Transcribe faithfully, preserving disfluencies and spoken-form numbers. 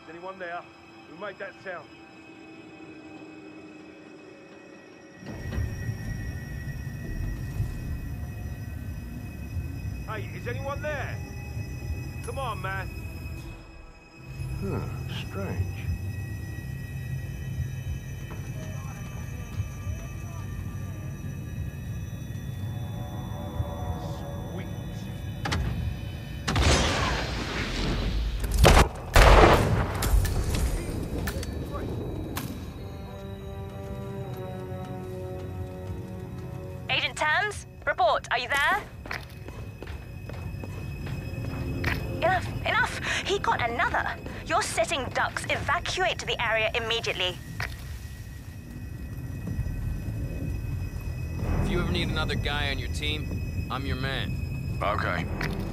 Is anyone there? Who made that sound? Hey, is anyone there? Come on, man. Huh, strange. Agent Tams, report. Are you there? Enough, enough! He got another. You're sitting ducks. Evacuate to the area immediately. If you ever need another guy on your team, I'm your man. Okay.